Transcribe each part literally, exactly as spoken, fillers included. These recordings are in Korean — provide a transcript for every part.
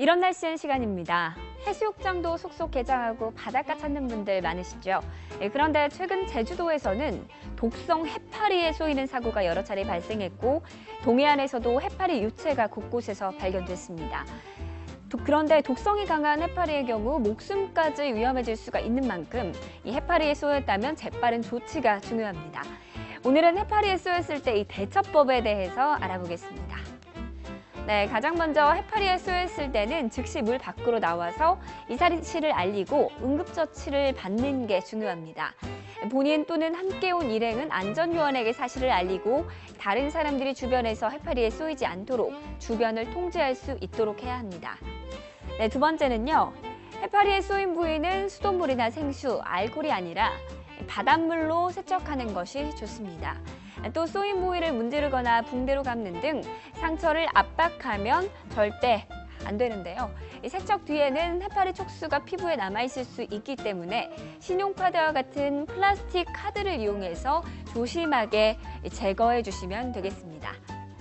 이런 날씨엔 시간입니다. 해수욕장도 속속 개장하고 바닷가 찾는 분들 많으시죠? 예, 그런데 최근 제주도에서는 독성 해파리에 쏘이는 사고가 여러 차례 발생했고 동해안에서도 해파리 유체가 곳곳에서 발견됐습니다. 도, 그런데 독성이 강한 해파리의 경우 목숨까지 위험해질 수가 있는 만큼 이 해파리에 쏘였다면 재빠른 조치가 중요합니다. 오늘은 해파리에 쏘였을 때 이 대처법에 대해서 알아보겠습니다. 네, 가장 먼저 해파리에 쏘였을 때는 즉시 물 밖으로 나와서 이 사실을 알리고 응급처치를 받는 게 중요합니다. 본인 또는 함께 온 일행은 안전요원에게 사실을 알리고 다른 사람들이 주변에서 해파리에 쏘이지 않도록 주변을 통제할 수 있도록 해야 합니다. 네, 두 번째는요. 해파리에 쏘인 부위는 수돗물이나 생수, 알코올이 아니라 바닷물로 세척하는 것이 좋습니다. 또 쏘인 부위를 문지르거나 붕대로 감는 등 상처를 압박하면 절대 안 되는데요. 이 세척 뒤에는 해파리 촉수가 피부에 남아있을 수 있기 때문에 신용카드와 같은 플라스틱 카드를 이용해서 조심하게 제거해 주시면 되겠습니다.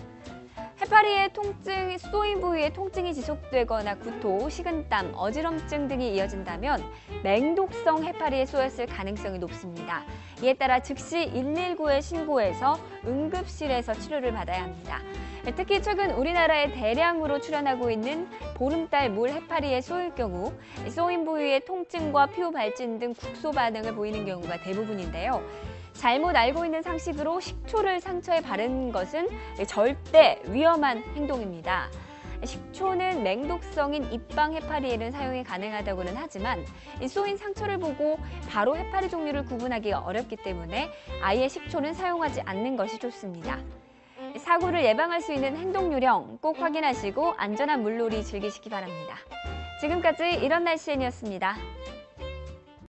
해파리의 통증, 쏘인 부위에 통증이 지속되거나 구토, 식은땀, 어지럼증 등이 이어진다면 맹독성 해파리에 쏘였을 가능성이 높습니다. 이에 따라 즉시 일일구에 신고해서 응급실에서 치료를 받아야 합니다. 특히 최근 우리나라에 대량으로 출현하고 있는 보름달 물 해파리에 쏘일 경우 쏘인 부위의 통증과 피부 발진 등 국소 반응을 보이는 경우가 대부분인데요. 잘못 알고 있는 상식으로 식초를 상처에 바르는 것은 절대 위험한 행동입니다. 식초는 맹독성인 입방 해파리에는 사용이 가능하다고는 하지만 쏘인 상처를 보고 바로 해파리 종류를 구분하기가 어렵기 때문에 아예 식초는 사용하지 않는 것이 좋습니다. 사고를 예방할 수 있는 행동 요령 꼭 확인하시고 안전한 물놀이 즐기시기 바랍니다. 지금까지 이런 날씨엔이었습니다.